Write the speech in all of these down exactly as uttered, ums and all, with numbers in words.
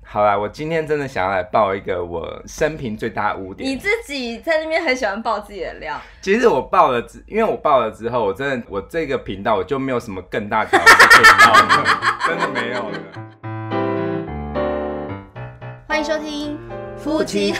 好啦，我今天真的想要来爆一个我生平最大的污点。 你自己在那边很喜欢爆自己的料。 其实我爆了之，因为我爆了之后，我真的我这个频道我就没有什么更大条可以爆了，真的没有了。 欢迎收听夫妻。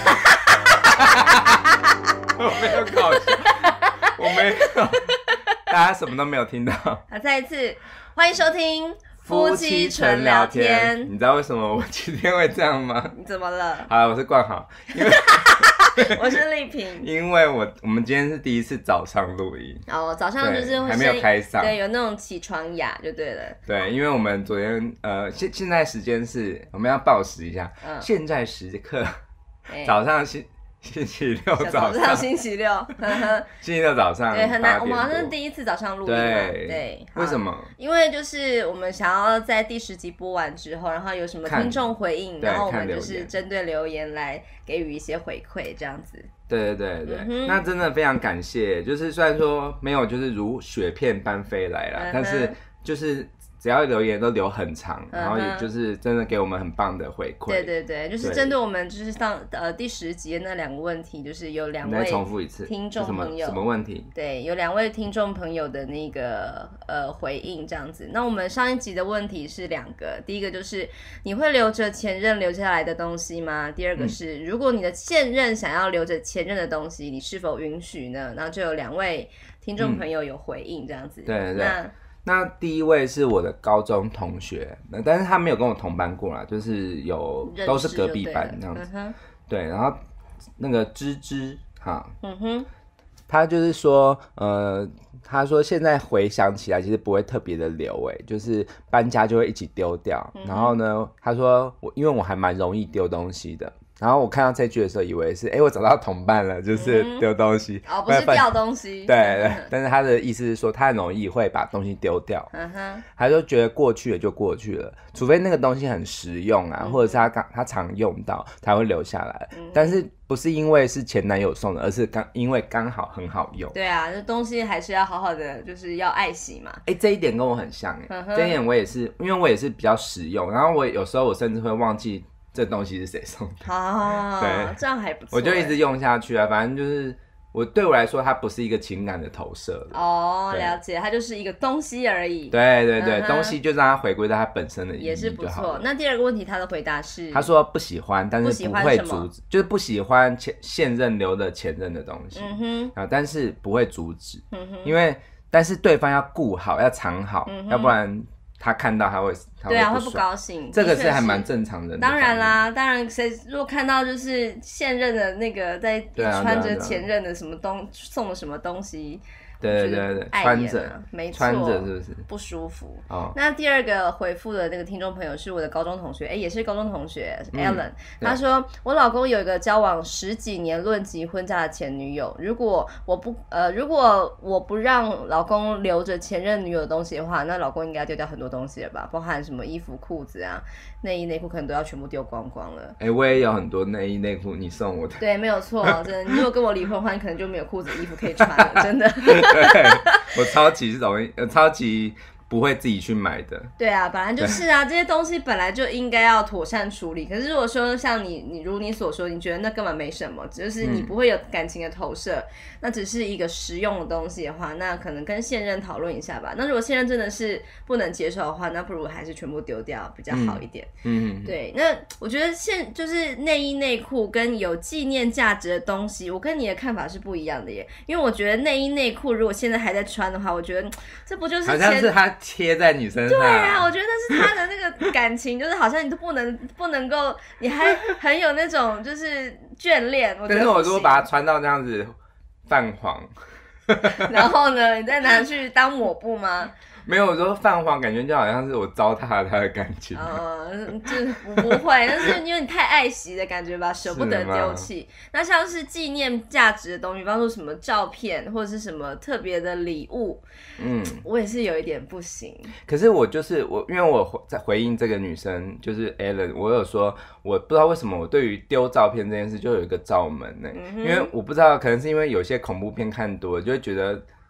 我没有搞笑，我没有，大家什么都没有听到。 好，再一次欢迎收听。夫妻纯聊天， 你知道为什么我今天会这样吗？ 你怎么了？ 好，我是冠豪，因为我是丽萍。 因为我我们今天是第一次早上录音， 哦，早上就是会还没有开嗓， 对，有那种起床哑就对了。 对，因为我们昨天呃现现在时间是我们要报时一下，嗯、现在时刻、欸、早上星星期六早上， 早上星期六， 星期六早上， 对，很难。我们好像是第一次早上录音嘛，对，对， 为什么？ 因为就是我们想要在第十集播完之后，然后有什么听众回应，然后我们就是针对留言来给予一些回馈，这样子。 对对对对，嗯、那真的非常感谢。就是虽然说没有就是如雪片般飞来啦，嗯、但是就是。只要留言都留很长，然后也就是真的给我们很棒的回馈。 对对对，就是针对我们就是上呃第十集的那两个问题，就是有两位重复一次听众朋友什么问题？ 对，有两位听众朋友的那个呃回应这样子。那我们上一集的问题是两个，第一个就是你会留着前任留下来的东西吗？第二个是、嗯、如果你的现任想要留着前任的东西，你是否允许呢？然后就有两位听众朋友有回应这样子。 嗯、对对对。 那那第一位是我的高中同学，但是他没有跟我同班过啦，就是有都是隔壁班这样子。嗯、对，然后那个芝芝哈，嗯哼，他就是说，呃，他说现在回想起来，其实不会特别的留，哎，就是搬家就会一起丢掉。嗯、然后呢，他说我因为我还蛮容易丢东西的。然后我看到这句的时候，以为是哎、欸，我找到同伴了，就是丢东西、 嗯、哦，不是掉东西。 对对，但是他的意思是说，他很容易会把东西丢掉。嗯哼，他就觉得过去了就过去了，除非那个东西很实用啊，嗯、或者是他刚他常用到，才会留下来。嗯、但是不是因为是前男友送的，而是刚因为刚好很好用。 对啊，这东西还是要好好的，就是要爱惜嘛。 哎，这一点跟我很像哎，嗯、这一点我也是，因为我也是比较实用，然后我有时候我甚至会忘记。这东西是谁送的？ 哦，对，这样还不错。 我就一直用下去啊，反正就是我对我来说，它不是一个情感的投射了。 哦，了解，它就是一个东西而已。 对对对，嗯、东西就让它回归到它本身的意义就好了。也是不错。 那第二个问题，他的回答是， 他说不喜欢，但是不会阻止，就是不喜欢前现任留的前任的东西。嗯哼，啊，但是不会阻止，嗯哼，因为但是对方要顾好，要藏好，嗯、要不然。他看到他会，他会对啊，会不高兴。 这个是还蛮正常的。 当然啦，当然谁如果看到就是现任的那个在穿着前任的什么东送了什么东西。 对对对，穿着， 没错， 穿着是不是不舒服？哦，那第二个回复的那个听众朋友是我的高中同学，哎，也是高中同学 Alan，、嗯、他说我老公有一个交往十几年论及婚嫁的前女友，如果我不呃，如果我不让老公留着前任女友的东西的话，那老公应该丢掉很多东西了吧，包含什么衣服、裤子啊、内衣、内裤，可能都要全部丢光光了。 哎，我也有很多内衣、内裤，你送我的。 对，没有错，真的。你如果跟我离婚的话，你可能就没有裤子、衣服可以穿了，真的。 对，我超级容易，超级不会自己去买的。 对啊，本来就是啊，这些东西本来就应该要妥善处理。可是如果说像你，你如你所说，你觉得那根本没什么，就是你不会有感情的投射，嗯、那只是一个实用的东西的话，那可能跟现任讨论一下吧。那如果现任真的是不能接受的话，那不如还是全部丢掉比较好一点。嗯，对。那我觉得现就是内衣内裤跟有纪念价值的东西，我跟你的看法是不一样的耶。因为我觉得内衣内裤如果现在还在穿的话，我觉得这不就是好像是他贴在你身上？ 对啊，我觉得那是他的那个感情，就是好像你都不能不能够，你还很有那种就是眷恋。我觉得但是我如果把它穿到这样子泛黄， 然后呢，你再拿去当抹布吗？ 没有，我说泛黄，感觉就好像是我糟蹋了他的感情。 嗯，就是不会，但是因为你太爱惜的感觉吧，舍不得丢弃。那像是纪念价值的东西，比方说什么照片或者是什么特别的礼物，嗯，我也是有一点不行。 可是我就是我，因为我在回应这个女生，就是 Alan， 我有说，我不知道为什么我对于丢照片这件事就有一个罩门呢、欸嗯，因为我不知道，可能是因为有些恐怖片看多了，就会觉得。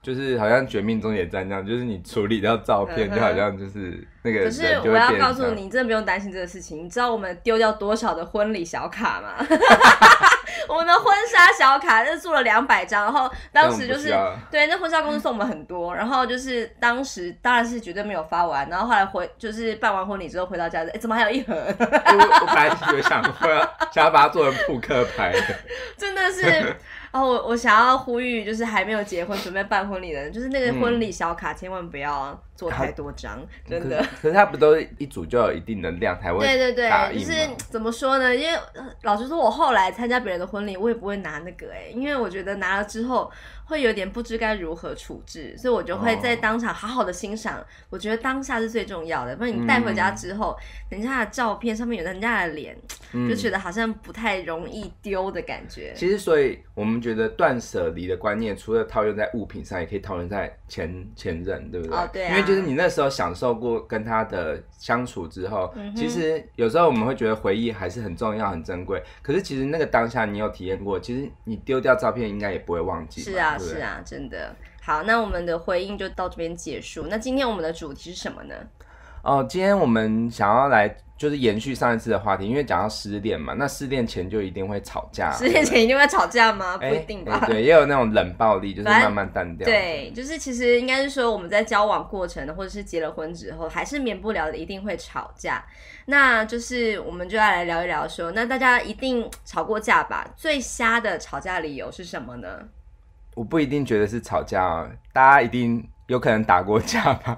就是好像绝命终结站这样，就是你处理掉照片，就好像就是那个人就会变。 可是我要告诉你，你真的不用担心这个事情。你知道我们丢掉多少的婚礼小卡吗？我们的婚纱小卡就是做了两百张，然后当时就是对那婚纱公司送我们很多，然后就是当时当然是绝对没有发完，然后后来回就是办完婚礼之后回到家，哎，怎么还有一盒？ 我我本来有想说想要把它做成扑克牌， 真的是。哦，我我想要呼吁，就是还没有结婚准备办婚礼的人，就是那个婚礼小卡千万不要做太多张，嗯、真的。 可是, 可是它不都一组就有一定的量才会对对对，就是怎么说呢？因为老实说，我后来参加别人的婚礼，我也不会拿那个哎、欸，因为我觉得拿了之后会有点不知该如何处置，所以我就会在当场好好的欣赏。哦、我觉得当下是最重要的，不然你带回家之后，嗯、人家的照片上面有人家的脸，嗯、就觉得好像不太容易丢的感觉。 其实，所以我们觉得断舍离的观念，除了套用在物品上，也可以套用在前前任，对不对？ 哦，对啊。 因为就是你那时候享受过跟他的相处之后，嗯、其实有时候我们会觉得回忆还是很重要、很珍贵。可是其实那个当下你有体验过，其实你丢掉照片应该也不会忘记。 是啊，是啊，真的。好，那我们的回应就到这边结束。那今天我们的主题是什么呢？ 哦，今天我们想要来就是延续上一次的话题，因为讲到失恋嘛，那失恋前就一定会吵架。 失恋前一定会吵架吗？不一定吧。 对，也有那种冷暴力，就是慢慢淡掉。 对，就是其实应该是说我们在交往过程或者是结了婚之后，还是免不了的一定会吵架。那就是我们就要来聊一聊说，那大家一定吵过架吧？最瞎的吵架理由是什么呢？ 我不一定觉得是吵架哦，大家一定有可能打过架吧？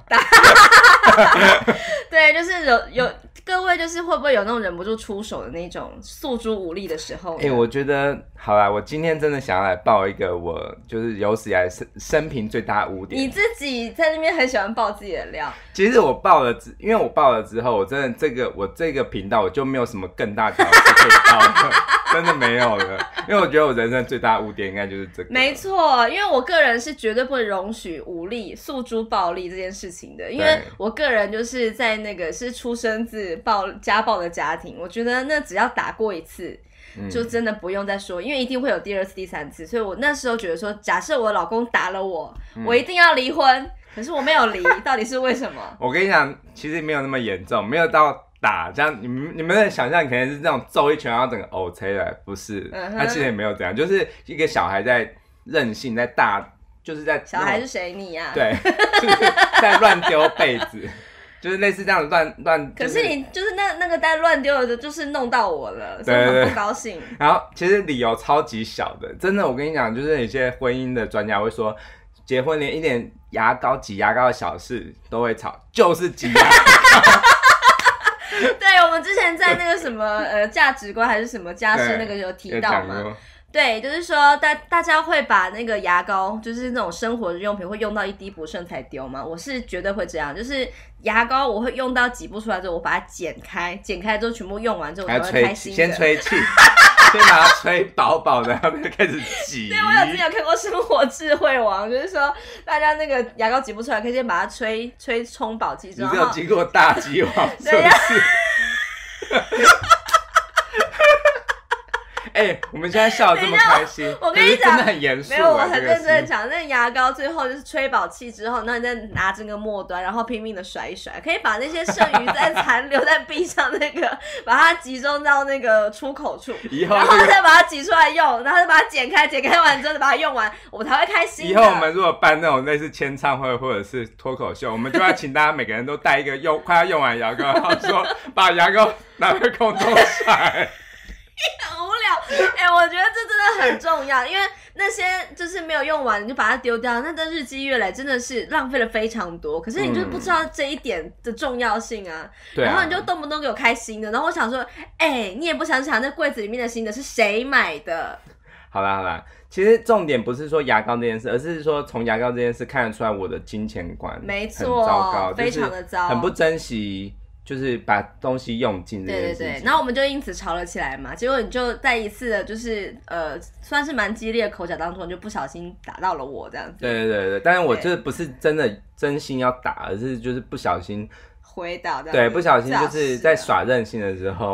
对，就是有有各位，就是会不会有那种忍不住出手的那种诉诸武力的时候？哎、 欸，我觉得好啦，我今天真的想要来爆一个我就是有史以来生生平最大的污点。 你自己在那边很喜欢爆自己的料。 其实我爆了，因为我爆了之后，我真的这个我这个频道我就没有什么更大条可以爆了，真的没有了。因为我觉得我人生最大的污点应该就是这个。 没错，因为我个人是绝对不会容许武力、诉诸暴力这件事情的，因为我个人就是在那个是出生自暴家暴的家庭，我觉得那只要打过一次。就真的不用再说，因为一定会有第二次、第三次，所以我那时候觉得说，假设我老公打了我，嗯、我一定要离婚。可是我没有离，到底是为什么？ 我跟你讲，其实没有那么严重，没有到打这样。你们你们的想象可能是这种揍一拳然后整个呕吹来，不是？嗯、他其实也没有这样，就是一个小孩在任性，在大，就是在小孩是谁？你呀、啊？ 对，就是在乱丢被子。就是类似这样乱乱， 可是你就是那那个在乱丢的，就是弄到我了，所以我很不高兴。 然后其实理由超级小的，真的，我跟你讲，就是有些婚姻的专家会说，结婚连一点牙膏挤牙膏的小事都会吵，就是挤牙膏。 对，我们之前在那个什么呃价值观还是什么家事那个有提到嘛。对，就是说大大家会把那个牙膏，就是那种生活用品会用到一滴不剩才丢吗？我是绝对会这样，就是牙膏我会用到挤不出来之后，我把它剪开，剪开之后全部用完之后，我才会开心的。 先吹气，先把它吹饱饱的，然后再开始挤。 对，我有之前有看过《生活智慧王》，就是说大家那个牙膏挤不出来，可以先把它吹吹充饱气之后。 你是有经过大饥荒，是不是？哎、欸，我们现在笑得这么开心， 我跟你讲， 真的很严肃。 没有，我很认真的讲，那牙膏最后就是吹饱气之后，那你再拿这个末端，然后拼命的甩一甩，可以把那些剩余在残留在壁上那个，把它集中到那个出口处， 以后、 那個、然后再把它挤出来用，然后再把它剪开，剪开完之后再把它用完，我才会开心的。 以后我们如果办那种类似签唱会或者是脱口秀，我们就要请大家每个人都带一个用快要用完的牙膏，然后说把牙膏拿回空中甩。 很无聊，哎、欸，我觉得这真的很重要，因为那些就是没有用完，你就把它丢掉，那这日积月累真的是浪费了非常多。可是你就不知道这一点的重要性啊，嗯、然后你就动不动给我开新的，然后我想说，哎、欸，你也不想想那柜子里面的新的是谁买的？ 好啦好啦，其实重点不是说牙膏这件事，而是说从牙膏这件事看得出来我的金钱观没错， 很糟糕， 非常的糟， 很不珍惜。就是把东西用尽这件事情， 对对对，然后我们就因此吵了起来嘛。结果你就在一次的，就是呃，算是蛮激烈的口角当中，就不小心打到了我这样子。 对对对对，但是我这不是真的真心要打，而是就是不小心回打的。 对，不小心就是在耍任性的时候，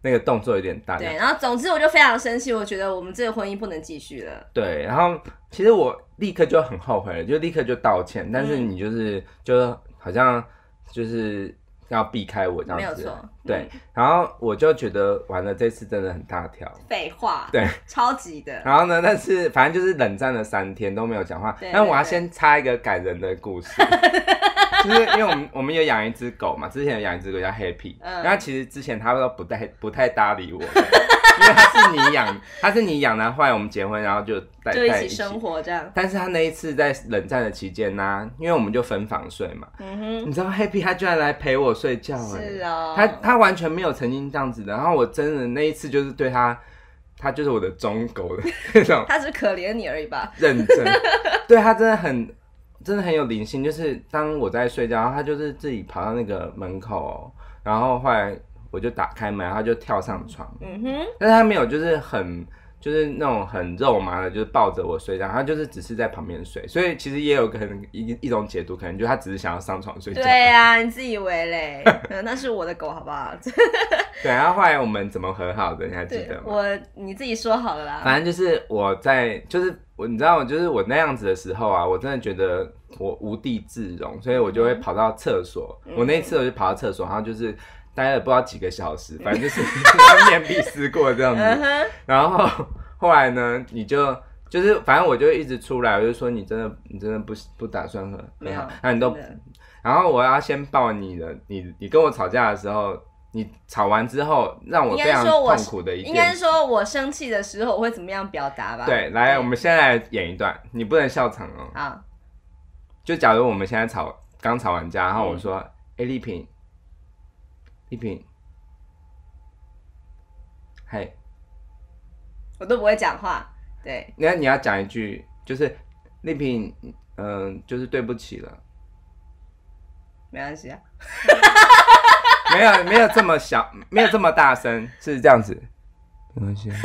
那个动作有点大。 对，然后总之我就非常生气，我觉得我们这个婚姻不能继续了。 对，然后其实我立刻就很后悔了，就立刻就道歉，但是你就是、嗯、就好像就是要避开我这样子， 没有错。 对、嗯，然后我就觉得完了，这次真的很大条。 废话， 对， 超级的。 然后呢，但是反正就是冷战了三天都没有讲话。但我要先插一个感人的故事。就是因为我们我们有养一只狗嘛，之前有养一只狗叫 Happy， 然后、嗯、其实之前它都不太不太搭理我的，因为它是你养，它是你养的，后来我们结婚，然后就带就一起生活这样。 但是它那一次在冷战的期间呢、啊，因为我们就分房睡嘛，嗯哼，你知道 Happy 它居然来陪我睡觉、欸， 是哦， 它它完全没有曾经这样子的，然后我真的那一次就是对它。他就是我的忠狗的那种， 他只是可怜你而已吧？ 认真，对他真的很。真的很有灵性，就是当我在睡觉，他就是自己跑到那个门口、喔，然后后来我就打开门，他就跳上床，嗯哼，但是他没有就是很就是那种很肉麻的，就是抱着我睡觉，他就是只是在旁边睡，所以其实也有可能一一种解读，可能就他只是想要上床睡觉。 对啊，你自以为嘞，那是我的狗好不好？ 对，然后后来我们怎么和好的，你还记得吗？ 我你自己说好了啦。 反正就是我在就是我你知道，就是我那样子的时候啊，我真的觉得我无地自容，所以我就会跑到厕所。嗯、我那一次我就跑到厕所，然后就是待了不知道几个小时，反正就是面壁思过这样子。嗯、然后后来呢，你就就是反正我就一直出来，我就说你真的你真的不不打算和和好，那你都，然后我要先抱你的，你你跟我吵架的时候。你吵完之后，让我非常痛苦的一件事。 应该说，我生气的时候，我会怎么样表达吧？ 对，来，我们现在来演一段，你不能笑场哦。好。就假如我们现在吵，刚吵完架，然后我说：“哎、嗯，丽萍，丽萍，嘿。” 我都不会讲话。对。 那你要讲一句，就是丽萍，嗯、呃，就是对不起了。 没关系啊。 没有没有这么小，没有这么大声，是这样子，没关系。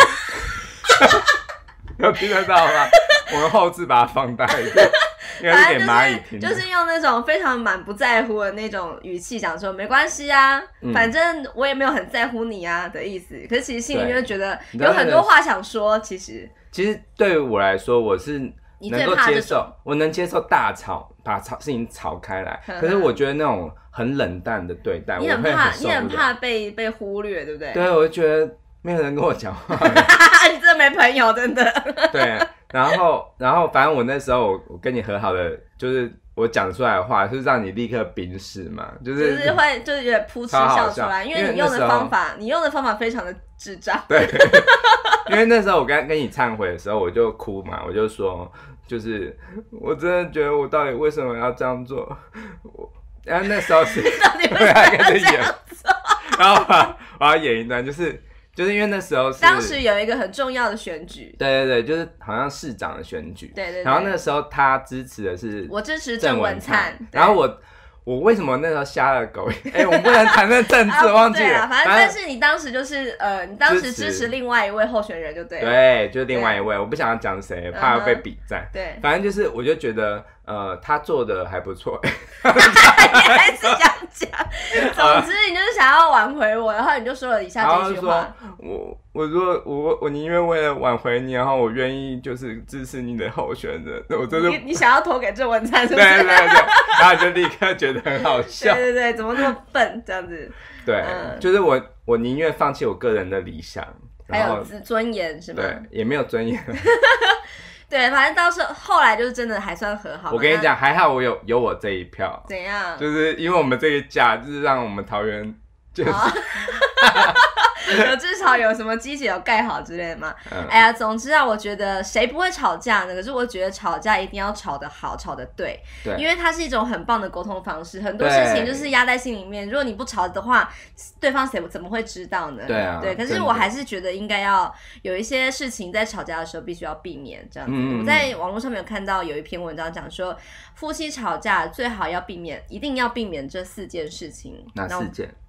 有听得到吗？我们后置把它放大一点，因为是给蚂蚁听、 就是。就是用那种非常满不在乎的那种语气讲说，没关系啊、嗯，反正我也没有很在乎你啊的意思。可是其实心里面就觉得有很多话想说，其实。 其实对于我来说，我是能够接受，我能接受大吵，把吵事情吵开来。可是我觉得那种。很冷淡的对待， 你很怕，你很怕被被忽略，对不对？ 对，我就觉得没有人跟我讲话， 你真的没朋友，真的。 对，然后，然后，反正我那时候我我跟你和好的，就是我讲出来的话，是让你立刻冰释嘛，就是就是会就是有点噗嗤笑出来，因为你用的方法，你用的方法非常的智障。 对，因为那时候我跟跟你忏悔的时候，我就哭嘛，我就说，就是我真的觉得我到底为什么要这样做？我。然后那时候是， 到底为什么要这样做？ 然后我我要演一段，就是就是因为那时候是当时有一个很重要的选举， 对对对，就是好像市长的选举， 对 对, 对。 然后那个时候他支持的是我支持郑文灿， 然后我我为什么那时候瞎了狗？哎、欸，我们不能谈论政治，啊、忘记了。 反正但是你当时就是呃，你当时支持另外一位候选人就对了， 对，就是另外一位，我不想要讲谁，怕被比战。 Uh-huh, 对， 反正就是我就觉得。呃，他做的还不错。 你还是想讲，总之你就是想要挽回我，然后你就说了以下这句话。 我我说我我宁愿为了挽回你，然后我愿意就是支持你的候选人。我真的你你想要投给郑文灿是不是？ 对对对，然后你就立刻觉得很好笑。 对对对，怎么那么笨这样子？ 对，嗯、就是我我宁愿放弃我个人的理想， 还有尊严是吗？ 对，也没有尊严。 对，反正到时候后来就是真的还算和好。 我跟你讲，还好我有有我这一票。 怎样？ 就是因为我们这一架，就是让我们桃园就是。 有至少有什么机器有盖好之类的吗？嗯、哎呀，总之啊，我觉得谁不会吵架呢？可是我觉得吵架一定要吵得好，吵得对， 对， 因为它是一种很棒的沟通方式。很多事情就是压在心里面，如果你不吵的话，对方谁怎么会知道呢？ 对啊， 对。可是我还是觉得应该要有一些事情在吵架的时候必须要避免这样子。嗯、我在网络上面有看到有一篇文章讲说，夫妻吵架最好要避免，一定要避免这四件事情。 哪四件？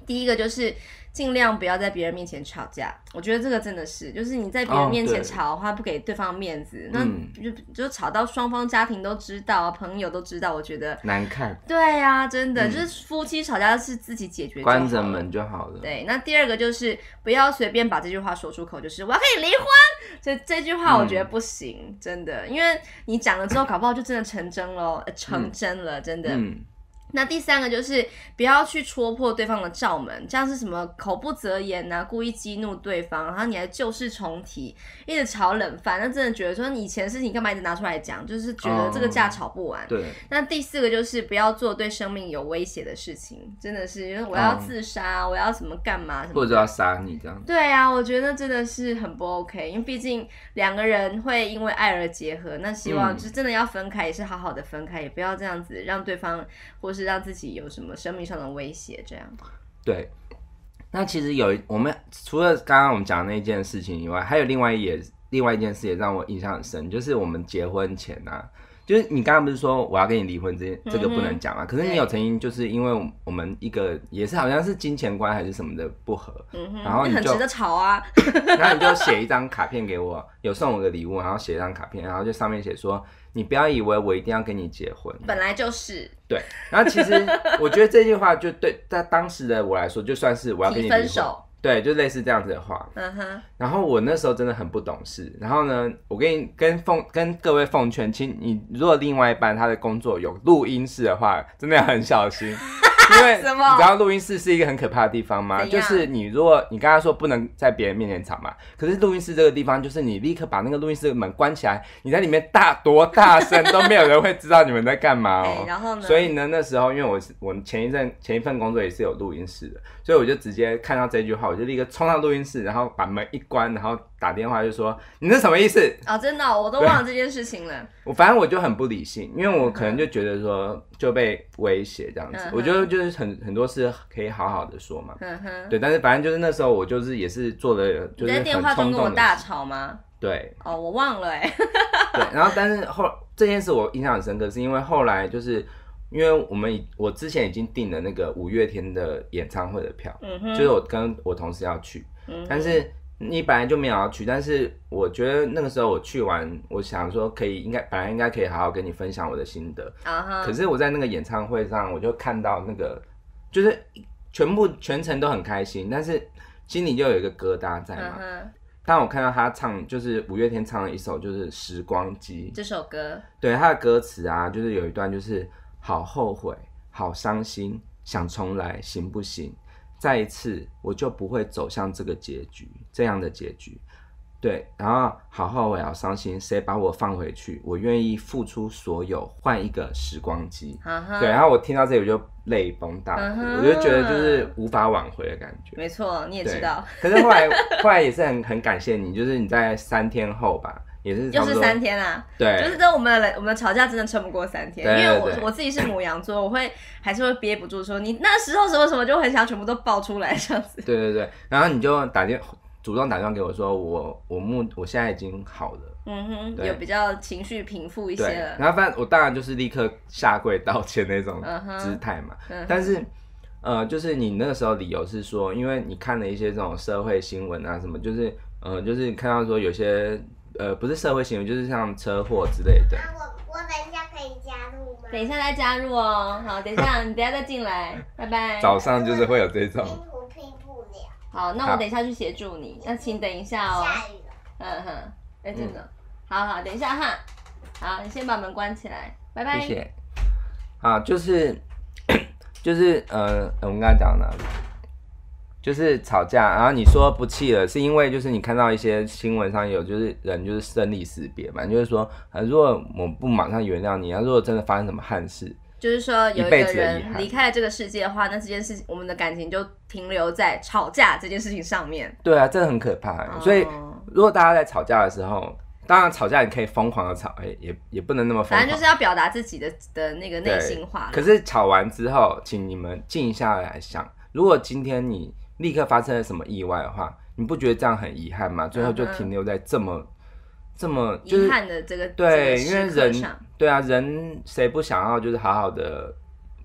第一个就是尽量不要在别人面前吵架，我觉得这个真的是，就是你在别人面前吵的话，不给对方面子，那就就吵到双方家庭都知道，朋友都知道，我觉得难看。 对啊，真的、嗯、就是夫妻吵架是自己解决就好了， 关着门就好了。 对，那第二个就是不要随便把这句话说出口，就是我要跟你离婚。这这句话我觉得不行，嗯、真的，因为你讲了之后，搞不好就真的成真了，呃、成真了，嗯、真的。嗯那第三个就是不要去戳破对方的罩门，这样是什么口不择言啊，故意激怒对方，然后你还旧事重提，一直炒冷饭，那真的觉得说你以前的事情干嘛一直拿出来讲，就是觉得这个架吵不完。哦、对。那第四个就是不要做对生命有威胁的事情，真的是因为我要自杀，哦、我要什么干嘛什么， 或者要杀你这样。 对啊，我觉得真的是很不 OK， 因为毕竟两个人会因为爱而结合，那希望就真的要分开，也是好好的分开，也不要这样子让对方或是让自己有什么生命上的威胁这样。 对，那其实有我们除了刚刚我们讲的那件事情以外，还有另外也另外一件事也让我印象很深，就是我们结婚前啊，就是你刚刚不是说我要跟你离婚这这个不能讲嘛、嗯？可是你有曾经就是因为我们一个也是好像是金钱观还是什么的不合，嗯、然后你就很值得吵啊， 然后你就写一张卡片给我，有送我个礼物，然后写一张卡片，然后就上面写说。你不要以为我一定要跟你结婚， 本来就是对。 然后其实我觉得这句话就对在当时的我来说，就算是我要跟你离婚， 分手， 对，就类似这样子的话。嗯哼。然后我那时候真的很不懂事，然后呢，我跟你跟奉跟各位奉劝，请你如果另外一半他的工作有录音室的话，真的要很小心。因为你知道录音室是一个很可怕的地方吗？就是你如果你刚才说不能在别人面前吵嘛，可是录音室这个地方就是你立刻把那个录音室的门关起来，你在里面大多大声都没有人会知道你们在干嘛哦、 欸。然后呢？ 所以呢，那时候因为我我前一阵前一份工作也是有录音室的，所以我就直接看到这句话，我就立刻冲到录音室，然后把门一关，然后打电话就说你这什么意思？ 哦，真的、哦，我都忘了这件事情了。 我反正我就很不理性，因为我可能就觉得说就被威胁这样子，嗯、我觉得就是很很多事可以好好的说嘛，嗯哼，对，但是反正就是那时候我就是也是做了，就是很冲动的事。你在电话中跟我大吵吗？ 对。 哦，我忘了哎、欸。 对，然后但是后这件事我印象很深刻，是因为后来就是因为我们我之前已经订了那个五月天的演唱会的票，嗯哼，就是我跟我同事要去，嗯，但是。你本来就没有要去，但是我觉得那个时候我去完，我想说可以，应该本来应该可以好好跟你分享我的心得。Uh-huh. 可是我在那个演唱会上，我就看到那个，就是全部全程都很开心，但是心里就有一个疙瘩在嘛。Uh-huh. 当我看到他唱，就是五月天唱了一首就是《时光机》 这首歌， 对他的歌词啊，就是有一段就是好后悔，好伤心，想重来行不行？再一次我就不会走向这个结局，这样的结局，对，然后好后悔好伤心，谁把我放回去？我愿意付出所有，换一个时光机。Uh-huh. 对，然后我听到这里我就泪崩大哭， uh-huh. 我就觉得就是无法挽回的感觉。 没错，你也知道。 可是后来后来也是很很感谢你，就是你在三天后吧。也是就是三天啊， 对， 就是这我们的我们的吵架真的撑不过三天，对对对，因为我我自己是牡羊座，我会还是会憋不住说你那时候什么什么，就很想全部都爆出来这样子。 对对对，然后你就打电主动打电话给我说我我目我现在已经好了， 嗯哼，有比较情绪平复一些了。 然后反正我当然就是立刻下跪道歉那种姿态嘛，嗯、但是呃，就是你那个时候理由是说，因为你看了一些这种社会新闻啊什么，就是呃就是看到说有些。呃，不是社会新闻，就是像车祸之类的。 啊、我我等一下可以加入吗？ 等一下再加入哦。好，等一下，你等一下再进来，拜拜。 早上就是会有这种。 拼图拼不了。 好，那我等一下去协助你。那请等一下哦。 下雨了。 嗯哼，哎、欸，真的、嗯。好好，等一下哈。好，你先把门关起来，拜拜。 谢谢。好，就是就是呃，我们刚才讲哪里？就是吵架，然后你说不气了，是因为就是你看到一些新闻上有就是人就是生离死别嘛，就是说，呃，如果我不马上原谅你，然后如果真的发生什么憾事， 就是说有一个人离开了这个世界的话，那这件事情我们的感情就停留在吵架这件事情上面。对啊，这很可怕、哦。所以如果大家在吵架的时候，当然吵架你可以疯狂的吵，也也不能那么疯狂， 反正就是要表达自己的的那个内心话。 可是吵完之后，请你们静下来想，如果今天你立刻发生了什么意外的话，你不觉得这样很遗憾吗？最后就停留在这么、嗯、这么、就是、 遗憾的这个对， 这个因为人对啊，人谁不想要就是好好的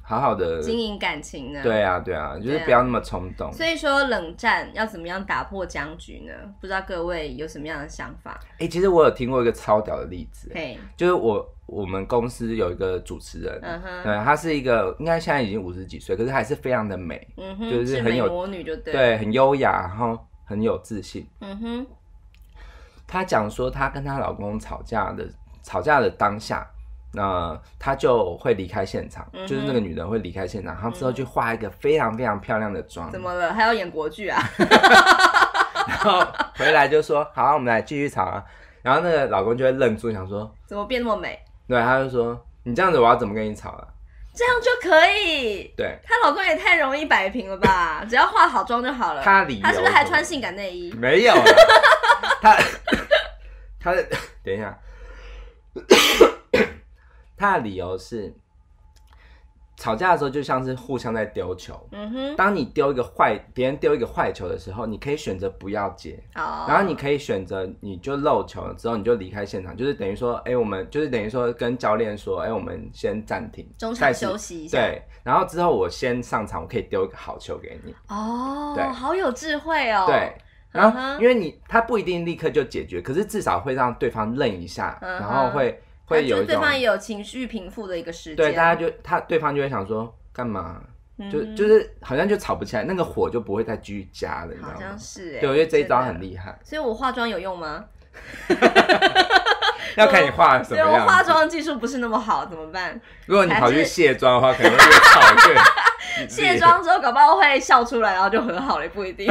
好好的经营感情呢？ 对啊，对啊，就是不要那么冲动。 所以说冷战要怎么样打破僵局呢？不知道各位有什么样的想法？ 哎、欸，其实我有听过一个超屌的例子， 嘿， 就是我我们公司有一个主持人，嗯哼， 对，她是一个应该现在已经五十几岁，可是还是非常的美， 嗯哼， 就是很有美魔女就对， 对，很优雅，然后很有自信。 嗯哼， 她讲说她跟她老公吵架的吵架的当下。那她就会离开现场，嗯、就是那个女人会离开现场，然后之后去化一个非常非常漂亮的妆。 怎么了？还要演国剧啊？ 然后回来就说：“好，我们来继续吵啊。”然后那个老公就会愣住，想说：“ 怎么变那么美？” 对，他就说：“你这样子，我要怎么跟你吵啊？” 这样就可以。 对， 她老公也太容易摆平了吧？只要化好妆就好了。 他理由他是不是还穿性感内衣？ 没有啦，他他的等一下。他的理由是，吵架的时候就像是互相在丢球。嗯哼，当你丢一个坏，别人丢一个坏球的时候，你可以选择不要接，哦、然后你可以选择你就漏球了之后你就离开现场，就是等于说，哎、欸，我们就是等于说跟教练说，哎、欸，我们先暂停， 中场休息一下。 对，然后之后我先上场，我可以丢一个好球给你。 哦，对，好有智慧哦。 对。然后，因为你他不一定立刻就解决，可是至少会让对方愣一下，嗯、然后会。会有一种对方也有情绪平复的一个时间， 对，大家就他对方就会想说干嘛，嗯、就就是好像就吵不起来，那个火就不会再继续加了，你知道吗？ 好像是哎， 对，我觉得这一招很厉害。 所以我化妆有用吗？ 要看你化什么样子。 所以我化妆技术不是那么好，怎么办？ 如果你跑去卸妆的话，可能会越吵越。 卸妆之后，搞不好会笑出来，然后就和好了，也不一定。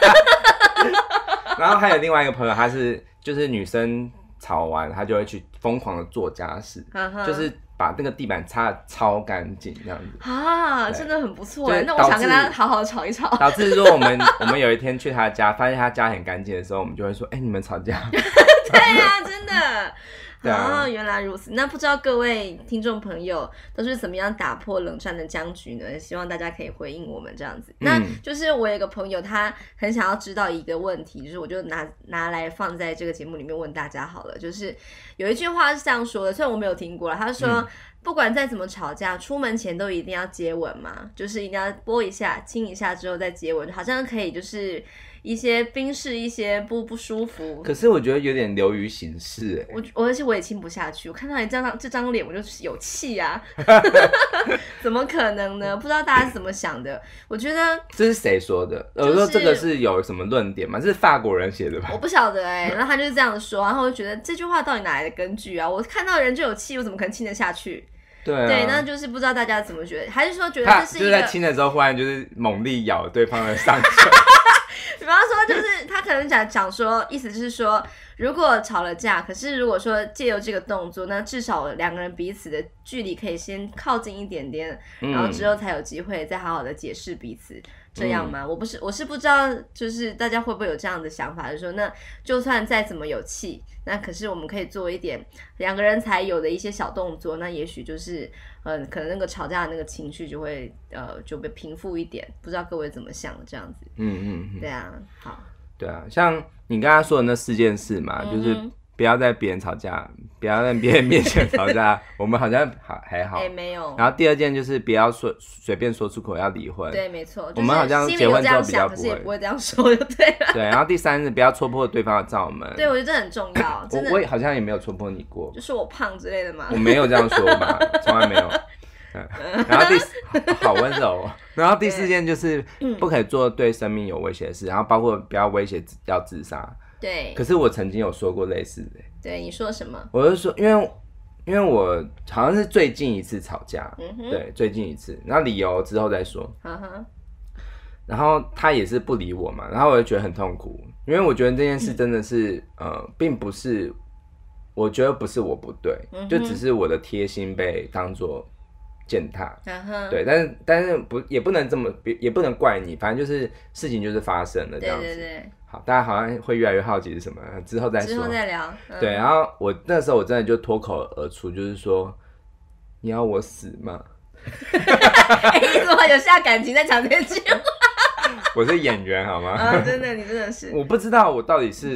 然后还有另外一个朋友，他是就是女生。吵完，他就会去疯狂的做家事，就是把那个地板擦得超干净，这样子啊，真的很不错哎。那我想跟他好好吵一吵。 导致如果我们我们有一天去他家，发现他家很干净的时候，我们就会说：“哎、欸，你们吵架？” 对呀、啊，真的。 啊、 哦，原来如此。那不知道各位听众朋友都是怎么样打破冷战的僵局呢？希望大家可以回应我们这样子。嗯、那就是我有一个朋友，他很想要知道一个问题，就是我就拿拿来放在这个节目里面问大家好了。就是有一句话是这样说的，虽然我没有听过了，他说。嗯不管再怎么吵架，出门前都一定要接吻嘛，就是一定要拨一下、亲一下之后再接吻，好像可以就是一些冰释一些不不舒服。 可是我觉得有点流于形式哎， 我我而且我也亲不下去，我看到你这张这张脸我就有气啊，怎么可能呢？不知道大家是怎么想的？我觉得这是谁说的？我、就是、说这个是有什么论点吗？这是法国人写的吧？ 我不晓得哎、欸，然后他就是这样说，然后我就觉得这句话到底哪来的根据啊？我看到人就有气，我怎么可能亲得下去？ 对、啊、 对，那就是不知道大家怎么觉得，还是说觉得这是一个就是在亲的时候忽然就是猛力咬对方的上唇。 比方说，就是他可能讲讲说，意思就是说，如果吵了架，可是如果说借由这个动作，那至少两个人彼此的距离可以先靠近一点点，然后之后才有机会再好好的解释彼此。这样吗？嗯、我不是，我是不知道，就是大家会不会有这样的想法，就是说，那就算再怎么有气，那可是我们可以做一点两个人才有的一些小动作，那也许就是，呃，可能那个吵架的那个情绪就会，呃，就被平复一点。不知道各位怎么想这样子？嗯嗯嗯，对啊，好， 对啊，像你刚刚说的那四件事嘛，嗯、就是不要在别人吵架，不要在别人面前吵架，我们好像好还好， 哎、欸，没有。 然后第二件就是不要说随便说出口要离婚， 对，没错。就是、 我们好像结婚之后比较不会， 可是也不会这样说就对了。 对，然后第三是不要戳破对方的罩门。 对，我觉得这很重要。真的我我好像也没有戳破你过， 就说我胖之类的嘛。 我没有这样说吧，从来没有。然后第四好温柔，然后第四件就是不可以做对生命有威胁的事，然后包括不要威胁要自杀。 对。 可是我曾经有说过类似的。 对，你说什么？ 我就说，因为因为我好像是最近一次吵架，嗯、对，最近一次，然后理由之后再说。嗯哼。然后他也是不理我嘛，然后我就觉得很痛苦，因为我觉得这件事真的是、嗯、呃，并不是，我觉得不是我不对，嗯、就只是我的贴心被当作践踏，嗯、对，但是但是不也不能这么，也不能怪你，反正就是事情就是发生了这样子。 对对对。 好，大家好像会越来越好奇是什么，之后再说。 之后再聊。嗯、 对，然后我那时候我真的就脱口而出，就是说，你要我死吗？ 哎、欸，你怎么有下感情在讲这句话？ 我是演员好吗？ 啊，真的，你真的是。 我不知道我到底是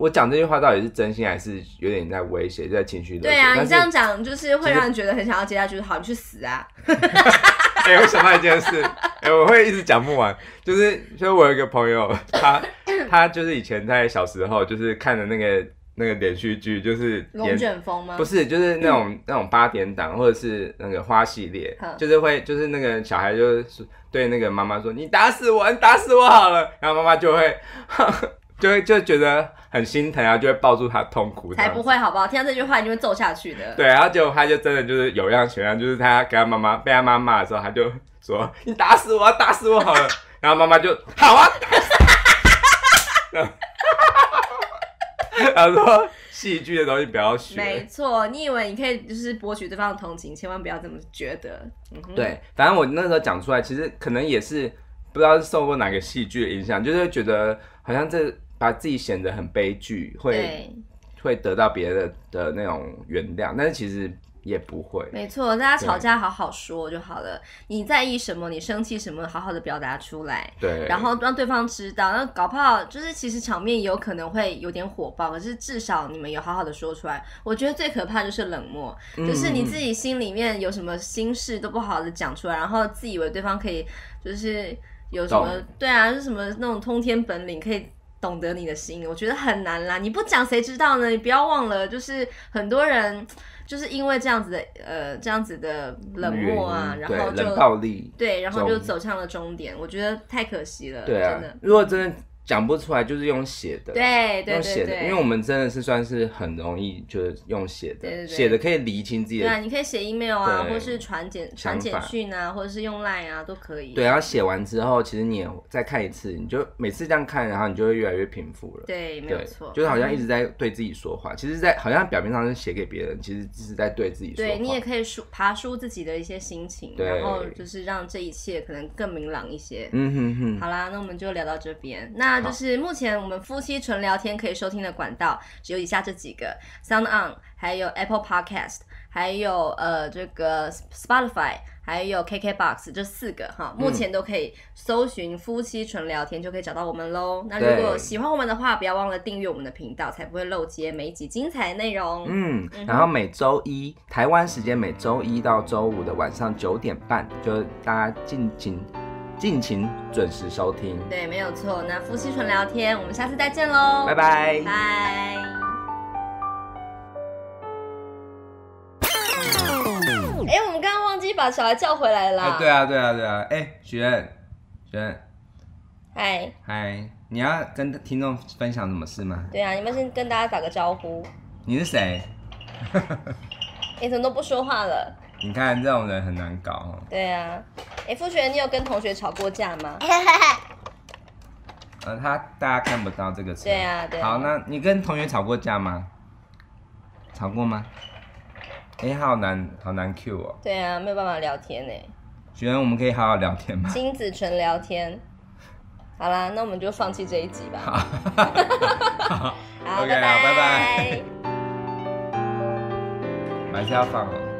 我讲这句话到底是真心还是有点在威胁，在情绪勒索？ 对啊，你这样讲就是会让人觉得很想要接下去，好，你去死啊！ 哎、欸，我想到一件事，哎、欸，我会一直讲不完，就是就是我有一个朋友，他他就是以前在小时候就是看的那个那个连续剧，就是龙卷风吗？ 不是，就是那种、嗯、那种八点档或者是那个花系列，就是会就是那个小孩就是对那个妈妈说：“你打死我，你打死我好了。”然后妈妈就会就会就觉得很心疼啊，就会抱住他痛哭。 才不会好不好？听到这句话你就会揍下去的。 对，然后结果他就真的就是有样学样，就是他给他妈妈被他妈骂的时候，他就说：“你打死我，打死我好了。”然后妈妈就好啊，打死我。他说戏剧的东西不要学。 没错，你以为你可以就是博取对方的同情，千万不要这么觉得。嗯、 对，反正我那时候讲出来，其实可能也是不知道是受过哪个戏剧的影响，就是觉得好像这把自己显得很悲剧，会会得到别人 的, 的那种原谅，但是其实也不会。 没错，大家吵架好好说就好了，你在意什么，你生气什么，好好的表达出来， 对， 然后让对方知道。那搞不好就是其实场面有可能会有点火爆，可是至少你们有好好的说出来。我觉得最可怕就是冷漠，嗯、就是你自己心里面有什么心事都不好的讲出来，然后自以为对方可以就是有什么对啊，就是什么那种通天本领可以懂得你的心，我觉得很难啦。你不讲谁知道呢？你不要忘了，就是很多人就是因为这样子的呃这样子的冷漠啊，然后就冷暴力， 对，然后就走向了终点。我觉得太可惜了， 对啊， 真的。 如果真的讲不出来，就是用写的， 对对对对， 用写的，因为我们真的是算是很容易就是用写的， 对对对， 写的可以厘清自己的。 对啊，你可以写 email 啊，或是传简传简讯啊，或者是用 line 啊，都可以。 对，然后写完之后，其实你也再看一次，你就每次这样看，然后你就会越来越平复了。 对，没有错， 就是好像一直在对自己说话，其实在好像表面上是写给别人，其实只是在对自己说话。 对，你也可以梳爬梳自己的一些心情，然后就是让这一切可能更明朗一些。 嗯哼哼。 好啦，那我们就聊到这边。那就是目前我们夫妻纯聊天可以收听的管道只有以下这几个 ：Sound On， 还有 Apple Podcast， 还有呃这个 Spotify， 还有 K K Box 这四个哈，目前都可以搜寻夫妻纯聊天就可以找到我们咯。那如果喜欢我们的话，不要忘了订阅我们的频道，才不会漏接每一集精彩的内容。 嗯，然后每周一台湾时间每周一到周五的晚上九点半，就大家敬请。敬请准时收听， 对，没有错。那夫妻纯聊天，我们下次再见喽， 拜拜， 拜。哎、欸，我们刚刚忘记把小孩叫回来了啦。 欸、对啊，对啊，对啊。哎、欸，许愿，许愿， 嗨， 嗨，你要跟听众分享什么事吗？ 对啊，你们先跟大家打个招呼。 你是谁？ 你、欸、怎么都不说话了？ 你看这种人很难搞哦。 对啊，哎，傅璇，你有跟同学吵过架吗？ 呃，他大家看不到这个词。 对啊，对啊。 好，那你跟同学吵过架吗？吵过吗？哎，好难，好难 Q 哦。 对啊，没有办法聊天哎。 璇，我们可以好好聊天吗？ 亲子纯聊天。好啦，那我们就放弃这一集吧。 好， 好， OK， 拜拜， 好，拜拜。还是要放哦。